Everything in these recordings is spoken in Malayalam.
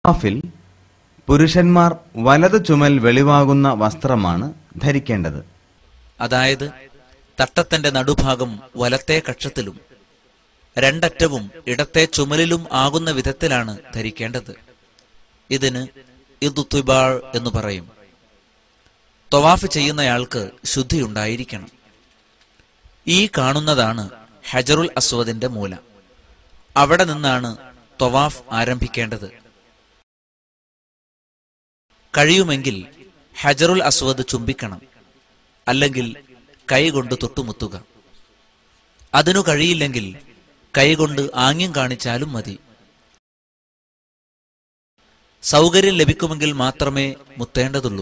തവാഫിൽ പുരുഷന്മാർ വലതു ചുമൽ വെളിവാകുന്ന വസ്ത്രമാണ് ധരിക്കേണ്ടത്. അതായത് തട്ടത്തിന്റെ നടുഭാഗം വലത്തെ കക്ഷത്തിലും രണ്ടറ്റവും ഇടത്തെ ചുമലിലും ആകുന്ന വിധത്തിലാണ് ധരിക്കേണ്ടത്. ഇതിന് ഇദ്തിബാൾ എന്ന് പറയും. തവാഫ് ചെയ്യുന്നയാൾക്ക് ശുദ്ധിയുണ്ടായിരിക്കണം. ഈ കാണുന്നതാണ് ഹജറുൽ അസ്വദിന്റെ മൂല. അവിടെ നിന്നാണ് തവാഫ് ആരംഭിക്കേണ്ടത്. കഴിയുമെങ്കിൽ ഹജറുൽ അസ്വദ് ചുംബിക്കണം, അല്ലെങ്കിൽ കൈകൊണ്ട് തൊട്ടുമുത്തുക. അതിനു കഴിയില്ലെങ്കിൽ കൈകൊണ്ട് ആംഗ്യം കാണിച്ചാലും മതി. സൗകര്യം ലഭിക്കുമെങ്കിൽ മാത്രമേ മുത്തേണ്ടതുള്ളൂ.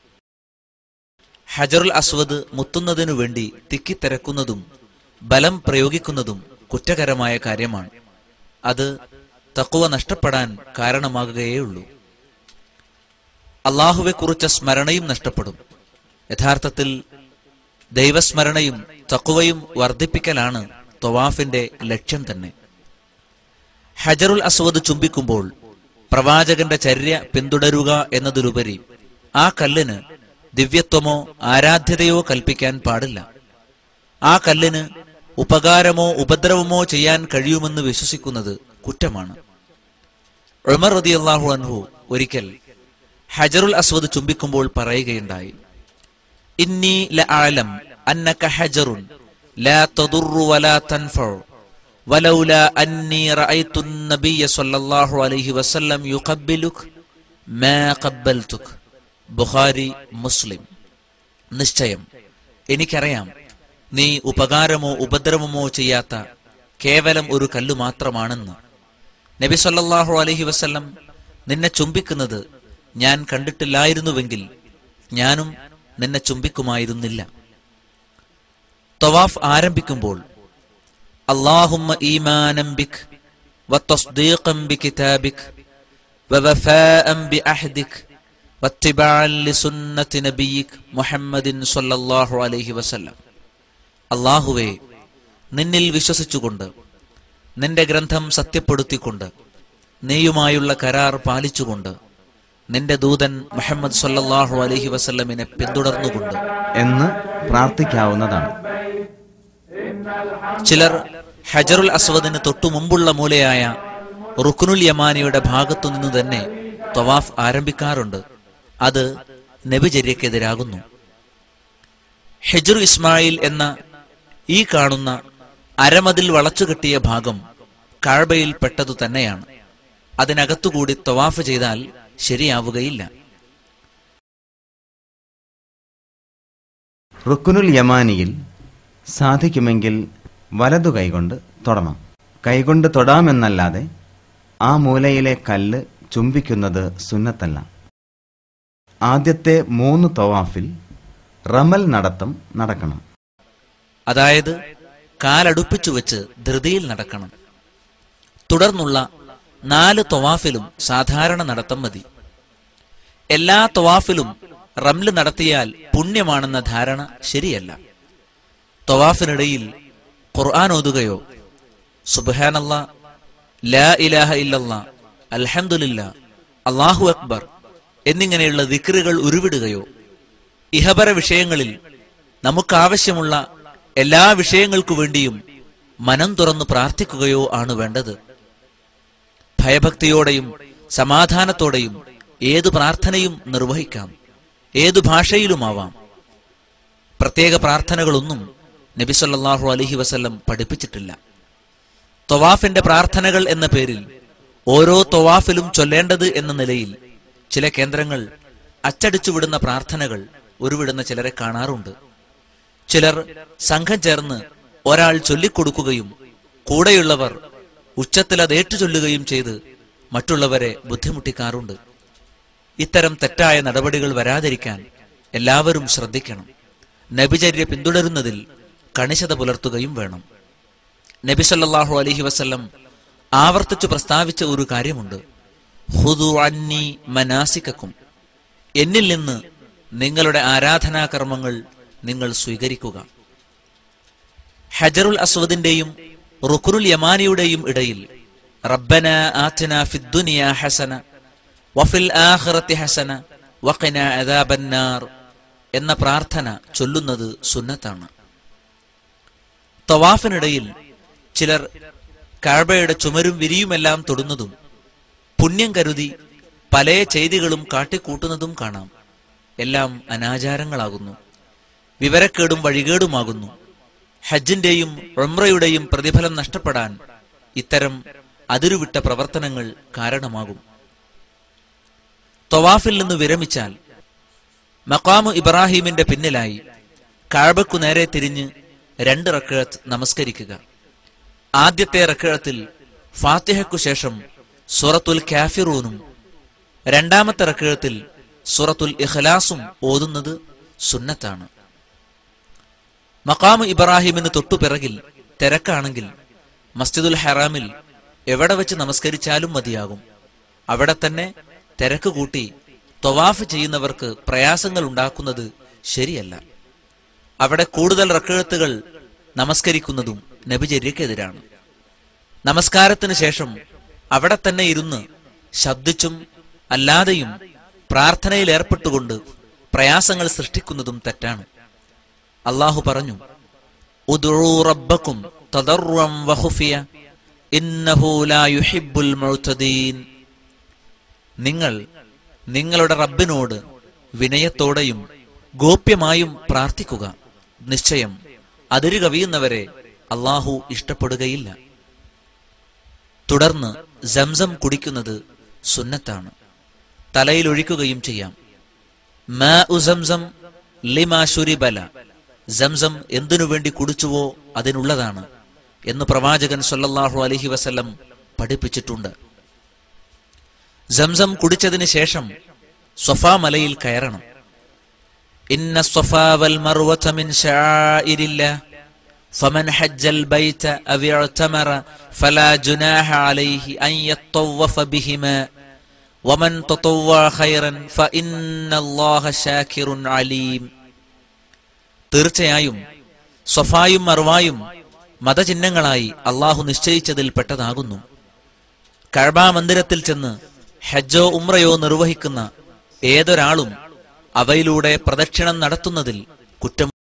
ഹജറുൽ അസ്വദ് മുത്തുന്നതിനു വേണ്ടി തിക്കിത്തിരക്കുന്നതും ബലം പ്രയോഗിക്കുന്നതും കുറ്റകരമായ കാര്യമാണ്. അത് തഖ്വ നഷ്ടപ്പെടാൻ കാരണമാകുകയുള്ളൂ. അള്ളാഹുവെക്കുറിച്ച സ്മരണയും നഷ്ടപ്പെടും. യഥാർത്ഥത്തിൽ ദൈവസ്മരണയും തഖ്വയും വർദ്ധിപ്പിക്കലാണ് തവാഫിന്റെ ലക്ഷ്യം തന്നെ. ഹജറുൽ അസ്വദ് ചുംബിക്കുമ്പോൾ പ്രവാചകന്റെ ചര്യ പിന്തുടരുക എന്നതിലുപരി ആ കല്ലിന് ദിവ്യത്വമോ ആരാധ്യതയോ കൽപ്പിക്കാൻ പാടില്ല. ആ കല്ലിന് ഉപകാരമോ ഉപദ്രവമോ ചെയ്യാൻ കഴിയുമെന്ന് വിശ്വസിക്കുന്നത് കുറ്റമാണ്. ഉമർ റളിയല്ലാഹു അൻഹു ഒരിക്കൽ ഹജറുൽ അസ്വദ് ചുംബിക്കുമ്പോൾ പറയുകയുണ്ടായി, ഇന്നി ലഅലം അന്നക ഹജറുൻ ലാ തദുറു വലാ തൻഫഉ വലൗലാ അന്നി റഅയ്തു അൻ-നബിയ്യ സ്വല്ലല്ലാഹു അലൈഹി വസല്ലം യുഖബ്ബിലുക മാ ഖബ്ബൽതുക. ബുഖാരി, മുസ്ലിം. നിശ്ചയം എനിക്കറിയാം, നീ ഉപകാരമോ ഉപദ്രവമോ ചെയ്യാത്ത കേവലം ഒരു കല്ലു മാത്രമാണെന്ന്. നബി സ്വല്ലല്ലാഹു അലൈഹി വസല്ലം നിന്നെ ചുംബിക്കുന്നത് ഞാൻ കണ്ടിട്ടില്ലായിരുന്നുവെങ്കിൽ ഞാനും നിന്നെ ചുംബിക്കുമായിരുന്നില്ല. തവാഫ് ആരംഭിക്കുമ്പോൾ അല്ലാഹുമ്മ ഈമാനം ബിക് വതസ്ദീഖൻ ബികിതാബിക് വവഫാഅൻ ബിഅഹദിക് വത്തിബഅൻ ലിസുന്നതി നബിയിക് മുഹമ്മദിൻ സ്വല്ലല്ലാഹു അലൈഹി വസല്ലം. അല്ലാഹുവേ, നിന്നിൽ വിശ്വസിച്ചുകൊണ്ട് നിന്റെ ഗ്രന്ഥം സത്യപ്പെടുത്തിക്കൊണ്ട് നീയുമായുള്ള കരാർ പാലിച്ചുകൊണ്ട് നിന്റെ ദൂതൻ മുഹമ്മദ് സ്വല്ലല്ലാഹു അലൈഹി വസല്ലമിനെ പിന്തുടർന്നുകൊണ്ട് എന്ന് പ്രാർത്ഥിക്കാവുന്നതാണ്. ചിലർ ഹജറുൽ അസ്വദിന് തൊട്ടു മുമ്പുള്ള മൂലയായ റുക്നുൽ യമാനിയുടെ ഭാഗത്തു നിന്നു തന്നെ തവാഫ് ആരംഭിക്കാറുണ്ട്. അത് നബിചര്യക്കെതിരാകുന്നു. ഹിജ്ർ ഇസ്മായിൽ എന്ന ഈ കാണുന്ന അരമതിൽ വളച്ചുകെട്ടിയ ഭാഗം കഅബയിൽ പെട്ടതു തന്നെയാണ്. അതിനകത്തുകൂടി തവാഫ് ചെയ്താൽ ശരിയാവുകയില്ല. റുക്നുൽ യമാനിയിൽ സാധിക്കുമെങ്കിൽ വലതു കൈകൊണ്ട് തൊടണം. കൈകൊണ്ട് തൊടാമെന്നല്ലാതെ ആ മൂലയിലെ കല്ല് ചുംബിക്കുന്നത് സുന്നത്തല്ല. ആദ്യത്തെ 3 തവാഫിൽ റമൽ നടത്തം നടക്കണം. അതായത് കാലടുപ്പിച്ചു വെച്ച് ധൃതിയിൽ നടക്കണം. തുടർന്നുള്ള 4 തവാഫിലും സാധാരണ നടത്തം മതി. എല്ലാ തവാഫിലും റംല് നടത്തിയാൽ പുണ്യമാണെന്ന ധാരണ ശരിയല്ല. തവാഫിനിടയിൽ ഖുർആൻ ഓതുകയോ സുബ്ഹാനല്ലാഹ്, ലാ ഇലാഹ ഇല്ലല്ലാഹ്, അൽഹംദുലില്ലാഹ്, അല്ലാഹു അക്ബർ എന്നിങ്ങനെയുള്ള ദിക്റുകൾ ഉരുവിടുകയോ ഇഹപര വിഷയങ്ങളിൽ നമുക്കാവശ്യമുള്ള എല്ലാ വിഷയങ്ങൾക്കു വേണ്ടിയും മനം തുറന്നു പ്രാർത്ഥിക്കുകയോ ആണ് വേണ്ടത്. ഭയഭക്തിയോടെയും സമാധാനത്തോടെയും ഏതു പ്രാർത്ഥനയും നിർവഹിക്കാം, ഏതു ഭാഷയിലുമാവാം. പ്രത്യേക പ്രാർത്ഥനകളൊന്നും നബി സല്ലല്ലാഹു അലൈഹി വസല്ലം പഠിപ്പിച്ചിട്ടില്ല. തവാഫിന്റെ പ്രാർത്ഥനകൾ എന്ന പേരിൽ ഓരോ തവാഫിലും ചൊല്ലേണ്ടത് എന്ന നിലയിൽ ചില കേന്ദ്രങ്ങൾ അച്ചടിച്ചുവിടുന്ന പ്രാർത്ഥനകൾ ഉരുവിടുന്ന ചിലരെ കാണാറുണ്ട്. ചിലർ സംഘം ചേർന്ന് ഒരാൾ ചൊല്ലിക്കൊടുക്കുകയും കൂടെയുള്ളവർ ഉച്ചത്തിൽ അത് ഏറ്റുചൊല്ലുകയും ചെയ്ത് മറ്റുള്ളവരെ ബുദ്ധിമുട്ടിക്കാറുണ്ട്. ഇത്തരം തെറ്റായ നടപടികൾ വരാതിരിക്കാൻ എല്ലാവരും ശ്രദ്ധിക്കണം. നബിചര്യ പിന്തുടരുന്നതിൽ കണിശത പുലർത്തുകയും വേണം. നബി സല്ലല്ലാഹു അലൈഹി വസല്ലം ആവർത്തിച്ചു പ്രസ്താവിച്ച ഒരു കാര്യമുണ്ട്. ഖുദു അന്നി മനാസികക്കും, എന്നിൽ നിന്ന് നിങ്ങളുടെ ആരാധനാകർമ്മങ്ങൾ നിങ്ങൾ സ്വീകരിക്കുക. ഹജറുൽ അസ്വദിന്റെയും റുക്നുൽ യമാനിയുടെയും ഇടയിൽ റബ്ബന ആതിനാ ഫിദ്ദുനിയ ഹസന വഫിൽ ആഖിറതി ഹസന വഖിനാ അദാബന്നാർ എന്ന പ്രാർത്ഥന ചൊല്ലുന്നത് സുന്നത്താണ്. തവാഫിനിടയിൽ ചിലർ കഅബയുടെ ചുമരും വിരിയുമെല്ലാം തൊടുന്നതും പുണ്യം കരുതി പല ചെയ്തികളും കാട്ടിക്കൂട്ടുന്നതും കാണാം. എല്ലാം അനാചാരങ്ങളാകുന്നു, വിവരക്കേടും വഴികേടുമാകുന്നു. ഹജ്ജിന്റെയും ഉംറയുടെയും പ്രതിഫലം നഷ്ടപ്പെടാൻ ഇത്തരം അതിരുവിട്ട പ്രവർത്തനങ്ങൾ കാരണമാകും. തവാഫിൽ നിന്ന് വിരമിച്ചാൽ മഖാമു ഇബ്രാഹിമിന്റെ പിന്നിലായി കഅബയ്ക്കു നേരെ തിരിഞ്ഞ് 2 റക്അത്ത് നമസ്കരിക്കുക. ആദ്യത്തെ റക്അത്തിൽ ഫാത്തിഹയ്ക്കു ശേഷം സൂറത്തുൽ കാഫിറൂനും രണ്ടാമത്തെ റക്അത്തിൽ സൂറത്തുൽ ഇഖ്ലാസും ഓതുന്നത് സുന്നത്താണ്. മഖാമു ഇബ്രാഹിമിന് തൊട്ടുപിറകിൽ തിരക്കാണെങ്കിൽ മസ്ജിദുൽ ഹറാമിൽ എവിടെ വെച്ച് നമസ്കരിച്ചാലും മതിയാകും. അവിടെ തന്നെ തിരക്ക് കൂട്ടി ത്വവാഫ് ചെയ്യുന്നവർക്ക് പ്രയാസങ്ങൾ ഉണ്ടാക്കുന്നത് ശരിയല്ല. അവിടെ കൂടുതൽ റക്അത്തുകൾ നമസ്കരിക്കുന്നതും നബിചര്യക്കെതിരാണ്. നമസ്കാരത്തിന് ശേഷം അവിടെ തന്നെ ഇരുന്ന് ശബ്ദിച്ചും അല്ലാതെയും പ്രാർത്ഥനയിൽ ഏർപ്പെട്ടുകൊണ്ട് പ്രയാസങ്ങൾ സൃഷ്ടിക്കുന്നതും തെറ്റാണ്. അല്ലാഹു പറഞ്ഞു, ഉദ്ഉ റബ്ബക്കും തദർറുൻ വഖുഫിയ ഇന്നഹു ലാ യുഹിബ്ബുൽ മുഅ്തദീൻ. നിങ്ങൾ നിങ്ങളുടെ റബ്ബിനോട് വിനയത്തോടെയും ഗോപ്യമായും പ്രാർത്ഥിക്കുക. നിശ്ചയം അതിരു കവിയുന്നവരെ അല്ലാഹു ഇഷ്ടപ്പെടുകയില്ല. തുടർന്ന് സംസം കുടിക്കുന്നത് സുന്നത്താണ്. തലയിലൊഴിക്കുകയും ചെയ്യാം. മാഉ സംസം ലിമാ ശുരിബല. സംസം എന്തിനു വേണ്ടി കുടിച്ചുവോ അതിനുള്ളതാണ് എന്ന് പ്രവാചകൻ സല്ലല്ലാഹു അലൈഹി വസല്ലം പഠിപ്പിച്ചിട്ടുണ്ട്. സംസം കുടിച്ചതിന് ശേഷം സ്വഫാ മലയിൽ കയറണം. ഇന്ന സ്വഫാ വൽ മർവത മിൻ ശആഇരില്ലാഹ് ഫമൻ ഹജ്ജൽ ബൈത അവ ഇഅ്തമറ ഫലാ ജുനാഹ അലൈഹി അൻ യത്തവഫ ബിഹിമാ വമൻ തതവ്വഅ ഖൈറൻ ഫഇന്നല്ലാഹ ശാകിറുൻ അലീം. തീർച്ചയായും സ്വഫായും മർവായും മതചിഹ്നങ്ങളായി അള്ളാഹു നിശ്ചയിച്ചതിൽ പെട്ടതാകുന്നു. കഅബ മന്ദിരത്തിൽ ചെന്ന് ഹജ്ജോ ഉംറയോ നിർവഹിക്കുന്ന ഏതൊരാളും അവയിലൂടെ പ്രദക്ഷിണം നടത്തുന്നതിൽ കുറ്റം